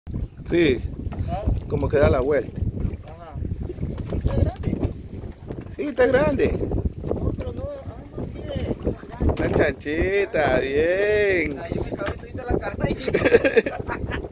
Sí, como que da la vuelta. Ajá. ¿Está grande? Sí, está grande. No, pero no, no, sí es. Una chanchita, bien. Ahí me cabeza ahorita la carne.